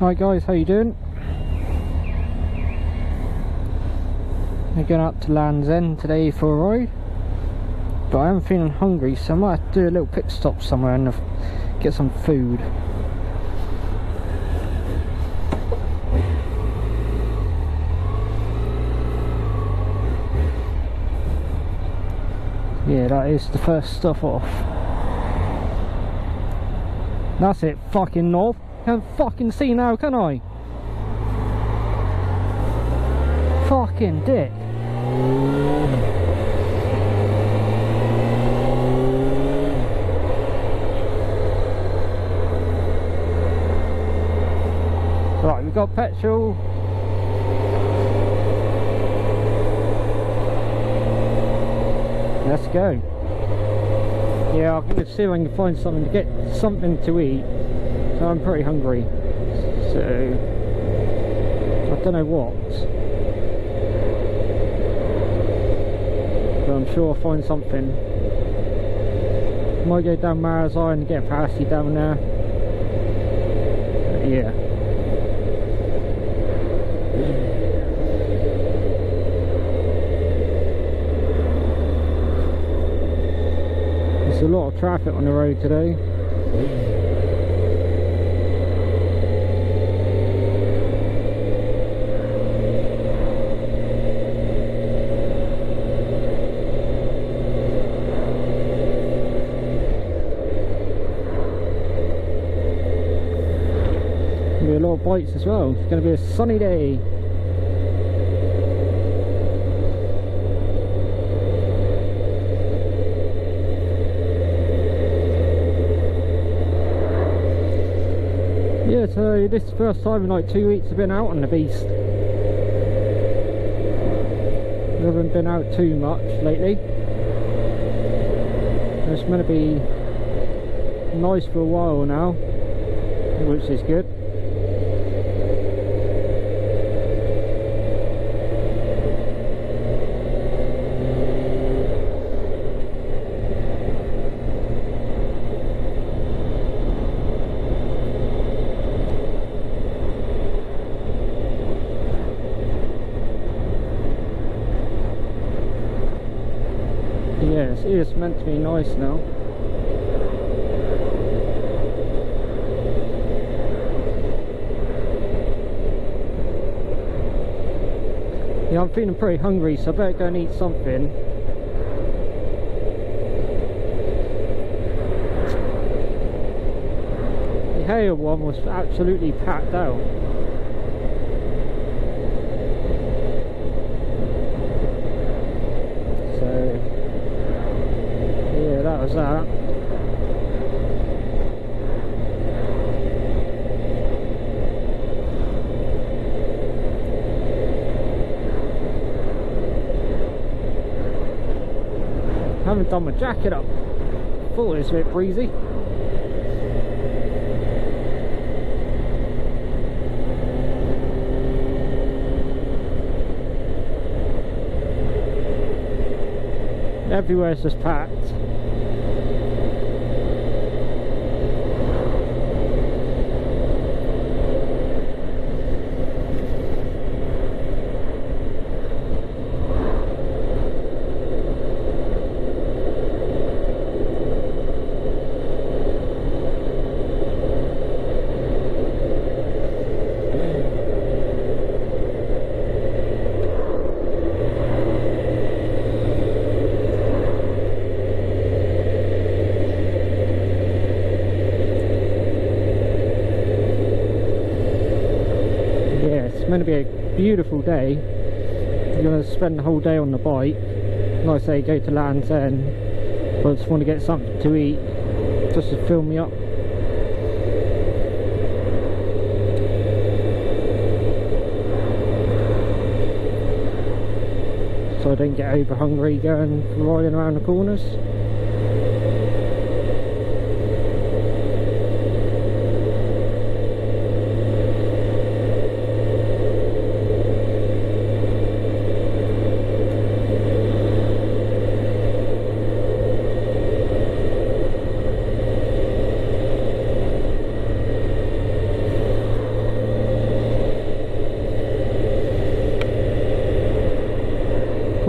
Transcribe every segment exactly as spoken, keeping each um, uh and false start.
Hi guys, how you doing? We're going out to Land's End today for a ride, but I am feeling hungry, so I might have to do a little pit stop somewhere and get some food. Yeah, that is the first stop off. That's it, fucking knob. Can't fucking see now, can I? Fucking dick. Right, we've got petrol. Let's go. Yeah, I'm going to see if I can find something to get something to eat. So I'm pretty hungry. So I don't know what. But I'm sure I'll find something. Might go down Marazai and get a pasty down there. But yeah. There's a lot of traffic on the road today. Be a lot of bikes as well. It's going to be a sunny day. Yeah, so this is the first time in like two weeks I've been out on the beast. I haven't been out too much lately. It's going to be nice for a while now, which is good. Yes, it is meant to be nice now. Yeah, I'm feeling pretty hungry, so I better go and eat something. The Hale one was absolutely packed out. That was that. Haven't done my jacket up. Thought it was a bit breezy. Everywhere's just packed. It's meant to be a beautiful day. I'm going to spend the whole day on the bike. Like I say, go to Land's End, but I just want to get something to eat just to fill me up. So I don't get over hungry going riding around the corners.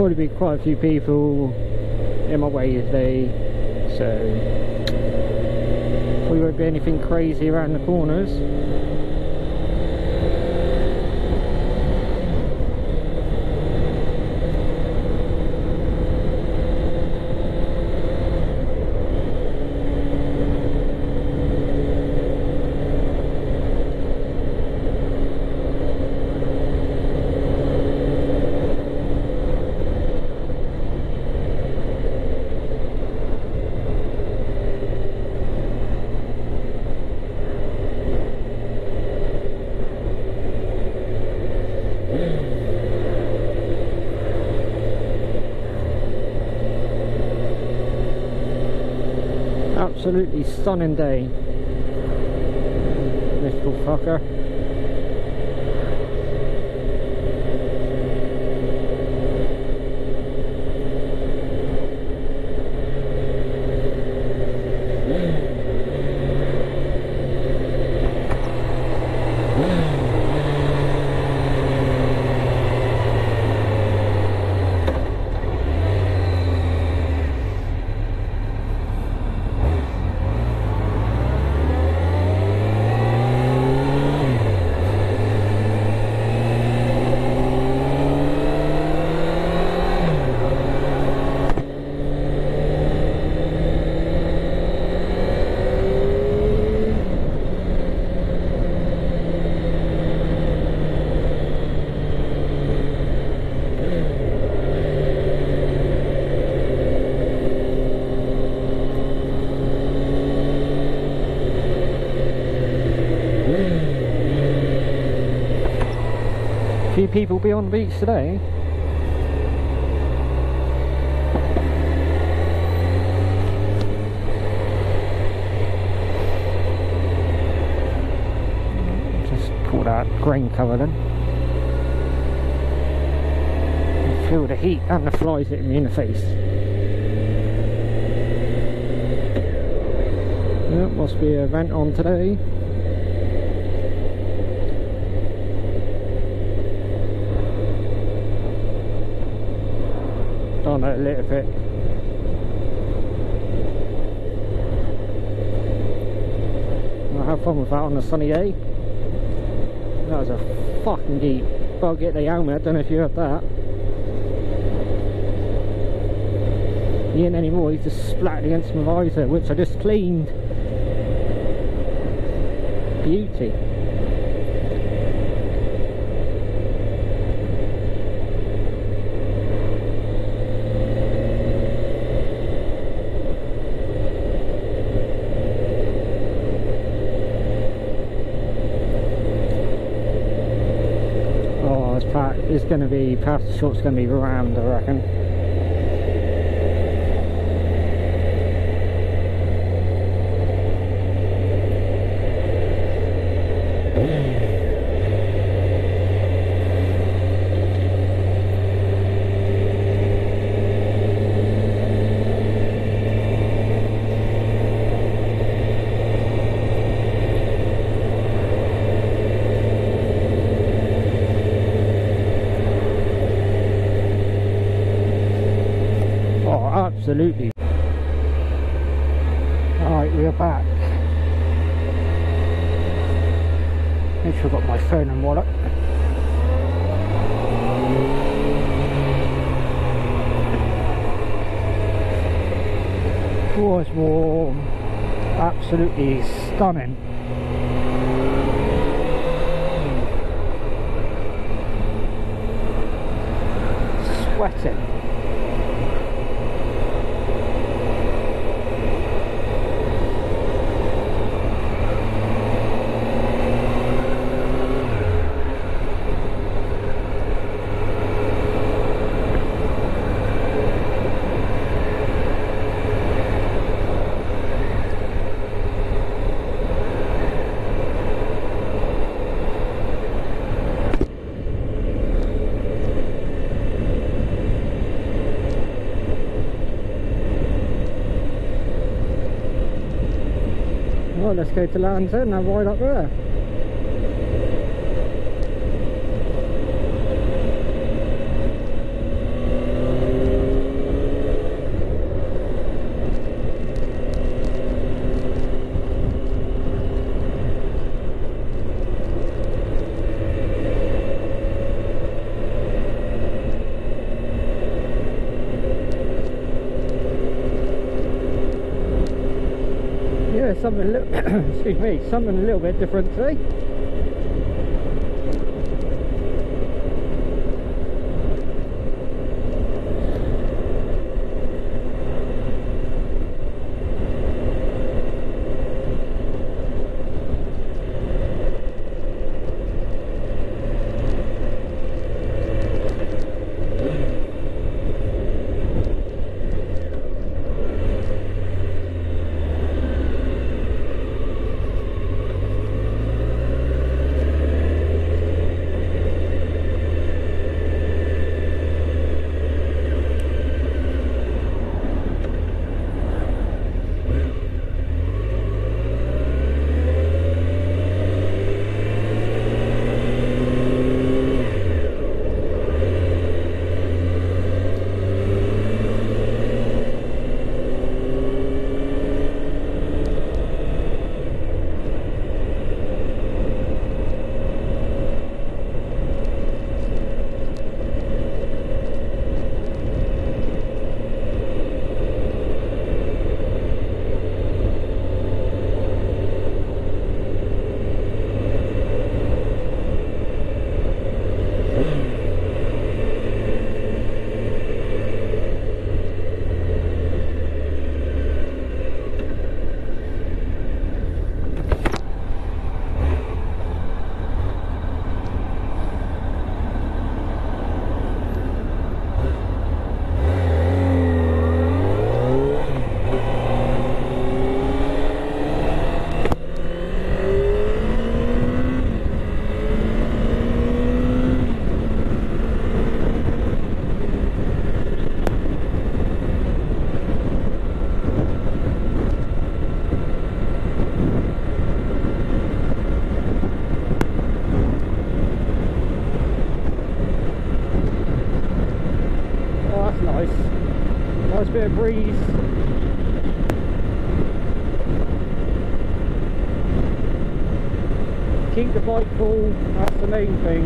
probably be quite a few people in my way today, so probably won't be anything crazy around the corners. Absolutely stunning day, this little fucker. Few people be on the beach today. Just pull that grain cover then. I feel the heat and the flies hitting me in the face. Yep, must be a vent on today. On it a little bit. I'll have fun with that on a sunny day. That was a fucking deep bug hit the helmet, don't know if you heard that. He ain't anymore, he's just splattered against my visor, which I just cleaned. Beauty. It's going to be, past the short's going to be rammed, I reckon. Absolutely. Alright, we're back. Make sure I've got my phone and wallet. Was warm. Absolutely stunning. Sweating. Well, let's go to Land's End and right up there. something a little excuse me, something a little bit different today. Nice bit of breeze. Keep the bike cool, that's the main thing.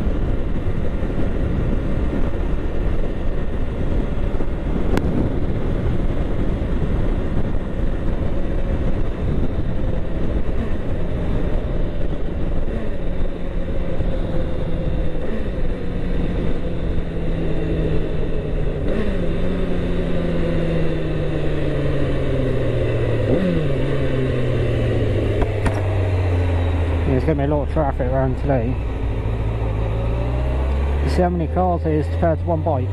There's going to be a lot of traffic around today. You see how many cars there is compared to one bike?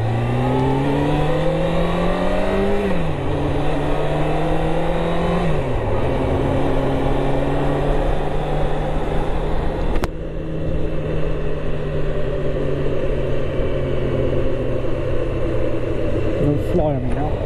They'll fly on me now.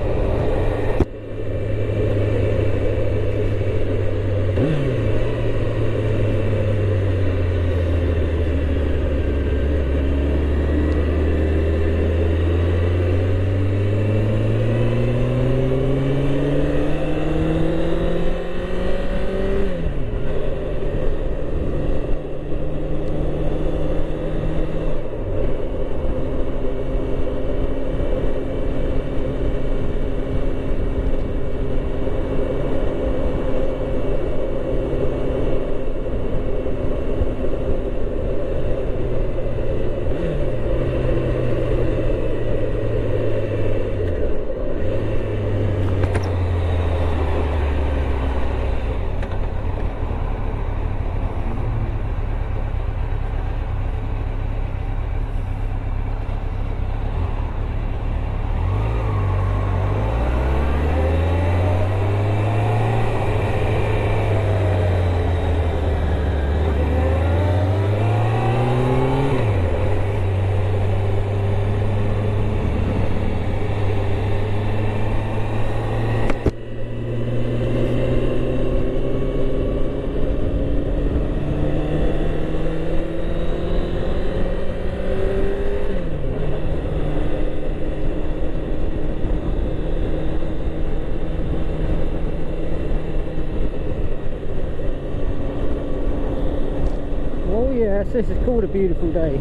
Yes, this is called a beautiful day.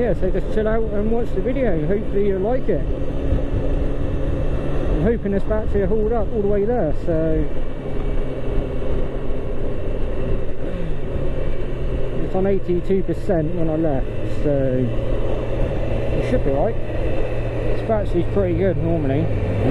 yeah, so just chill out and watch the video. Hopefully you'll like it. I'm hoping this battery will hold up all the way there, so it's on eighty-two percent when I left, so it should be right. This battery's pretty good normally.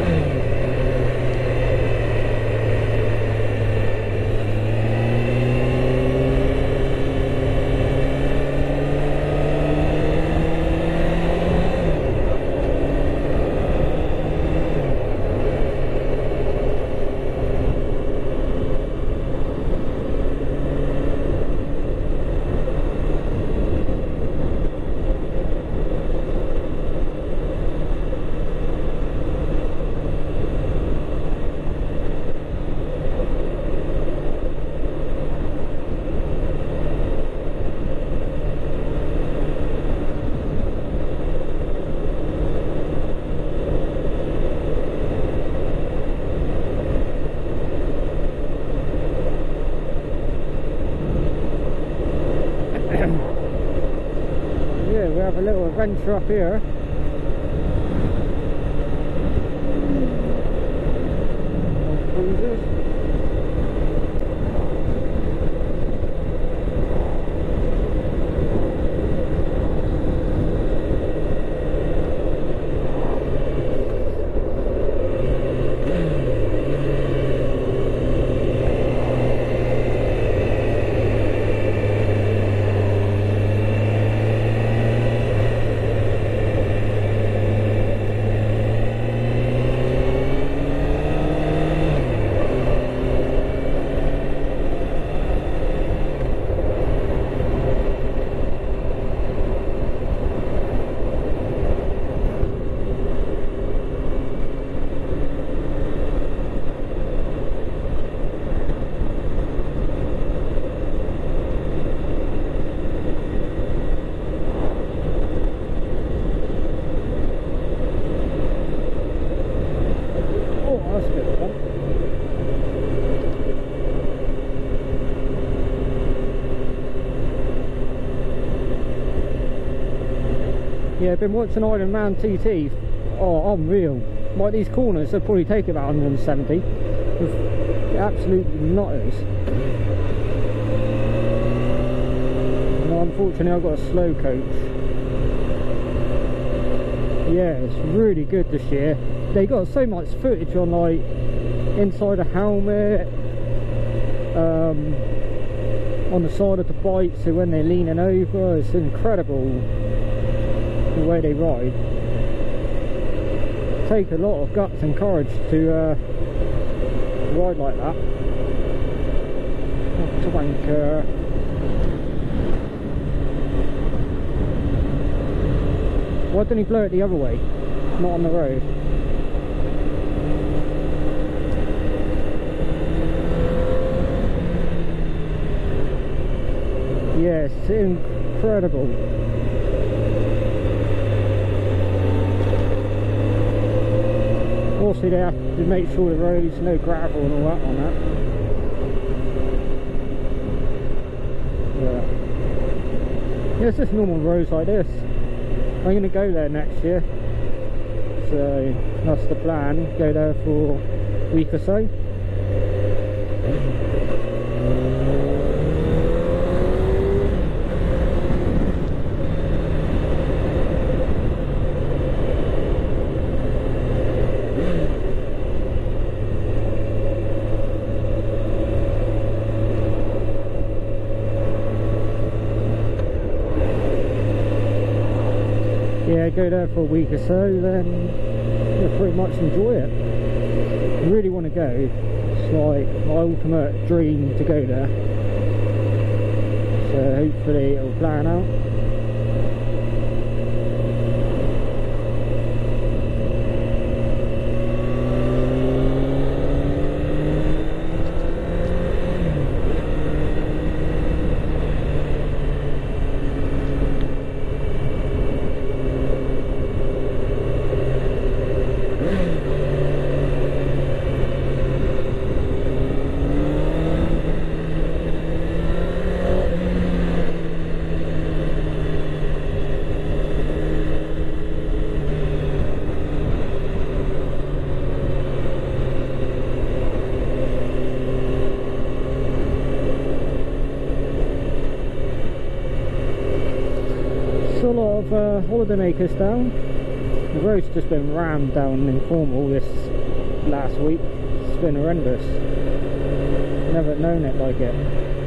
Yeah, we have a little adventure up here. Cruisers. Yeah, I've been watching Iron Man T T. Oh, unreal. Like these corners, they'll probably take about one hundred seventy. Absolutely nutters. No, unfortunately, I've got a slow coach. Yeah, it's really good this year. They got so much footage on, like, inside a helmet, um, on the side of the bike, so when they're leaning over, it's incredible the way they ride. Take a lot of guts and courage to uh, ride like that. Oh, wanker. Why didn't he blow it the other way? Not on the road. Yes, incredible. Also, they have to make sure the road's no gravel and all that on that. Yeah. Yeah, it's just normal roads like this. I'm going to go there next year. So, that's the plan. Go there for a week or so. Yeah, go there for a week or so, then you'll pretty much enjoy it. I really want to go. It's like my ultimate dream to go there. So hopefully it'll plan out. lot of uh, holidaymakers down. The road's just been rammed down in Cornwall this last week. It's been horrendous. Never known it like it.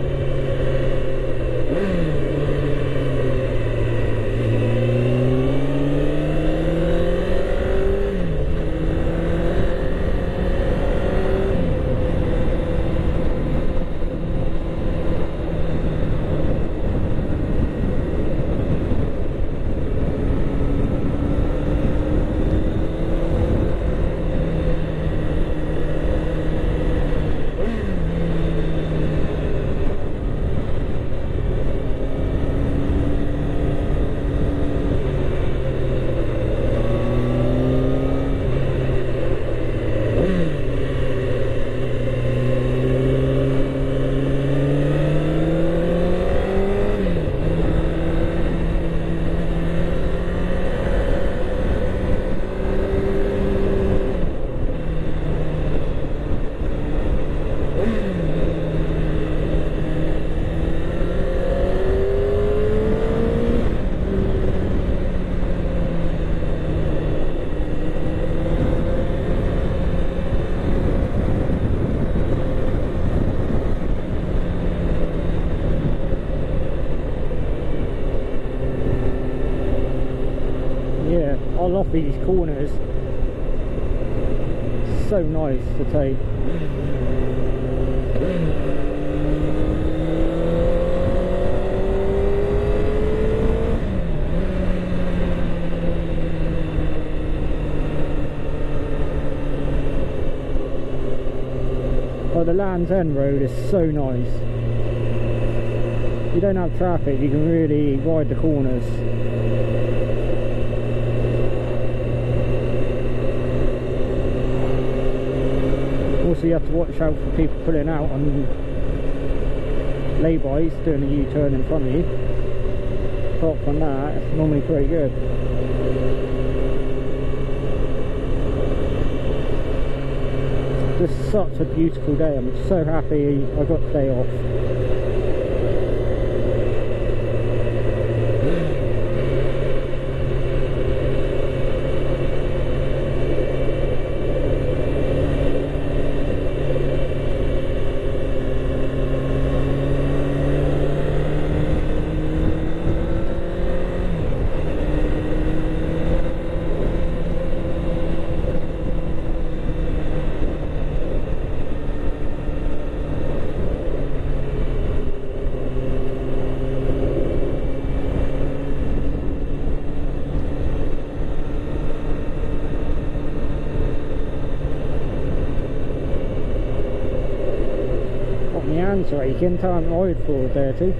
Yeah, I love these corners. So nice to take. Oh, the Land's End road is so nice. You don't have traffic, you can really ride the corners. Also, you have to watch out for people pulling out on lay-bys doing a U-turn in front of you. Apart from that, it's normally pretty good. This is such a beautiful day. I'm so happy I got the day off. So you can tell I'm ride forward there too.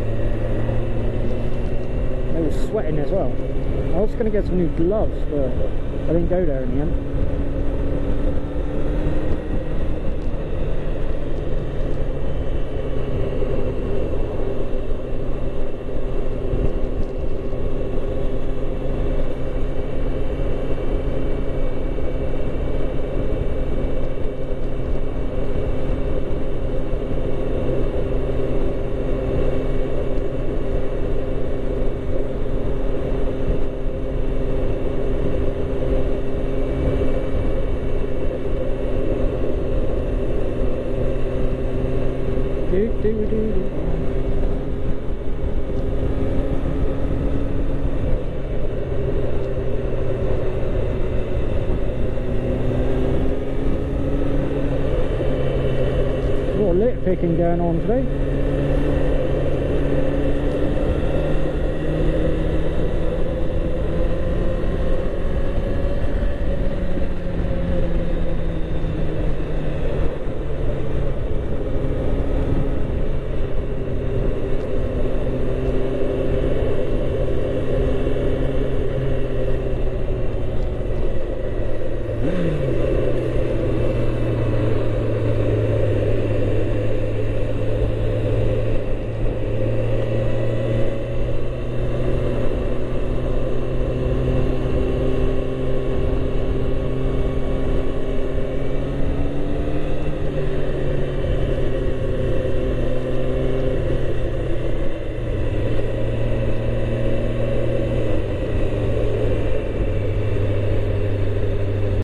They were sweating as well. I was going to get some new gloves, but I didn't go there in the end. Do, do, do, do. A lot of lit picking going on today.